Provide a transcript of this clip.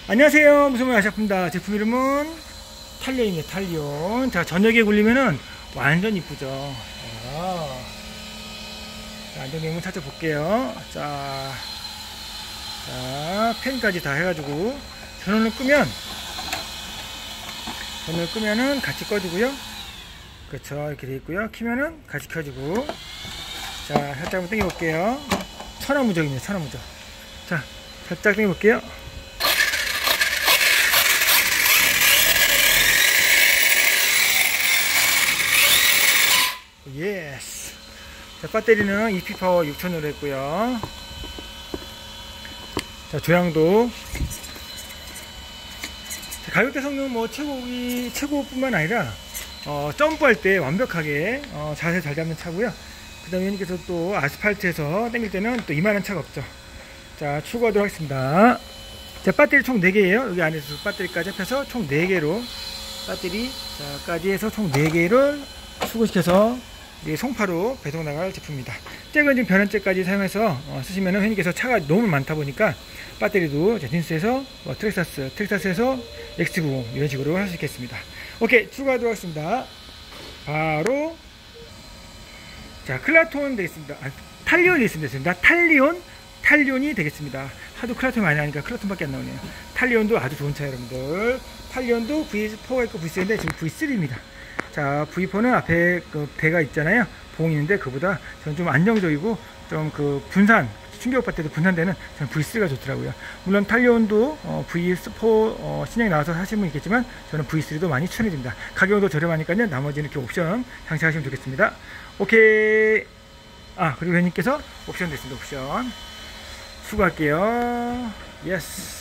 안녕하세요. 무슨 말 아샵입니다. 제품 이름은 탈리온입니다. 탈리온. 자, 저녁에 굴리면은 완전 이쁘죠. 자, 안전경문 찾아볼게요. 자, 팬까지 다 해가지고 전원을 끄면은 같이 꺼지고요. 그렇죠. 이렇게 돼 있고요. 키면은 같이 켜지고. 자, 살짝 한번 당겨 볼게요. 천하무적입니다. 천하무적. 자, 살짝 당겨 볼게요. 예스. 자, 배터리는 EP파워 6000으로 했고요. 자, 조향도. 자, 가격대 성능 뭐 최고뿐만 아니라 점프할 때 완벽하게 자세 잘 잡는 차고요. 그 다음에 여기서 또 아스팔트에서 당길 때는 또 이만한 차가 없죠. 자, 출고하도록 하겠습니다. 자, 배터리 총 4개예요. 여기 안에서 배터리까지 합해서 총 4개로 배터리까지 해서 총 4개를 출고시켜서 송파로 배송 나갈 제품입니다. 잭은 지금 변환잭까지 사용해서 쓰시면 회원님께서 차가 너무 많다 보니까 배터리도 딘스에서 트렉사스에서 X90 이런 식으로 할 수 있겠습니다. 오케이, 출고하도록 하겠습니다. 바로 자, 클라톤 되겠습니다. 탈리온이 있습니다. 탈리온이 되겠습니다. 하도 클라톤 많이 하니까 클라톤밖에 안 나오네요. 탈리온도 아주 좋은 차예요, 여러분들. 탈리온도 V4가 있고 V3인데 지금 V3입니다. 자, V4는 앞에 그 배가 있잖아요. 봉이 있는데 그보다 저는 좀 안정적이고 좀 그 분산, 충격받을 때도 분산되는 저는 V3가 좋더라고요. 물론 탈리온도 V4 신형이 나와서 하시는 분 있겠지만 저는 V3도 많이 추천해드립니다. 가격도 저렴하니까요. 나머지는 이렇게 옵션 장착하시면 좋겠습니다. 오케이. 그리고 회원님께서 옵션 됐습니다. 옵션 수고할게요. 예스.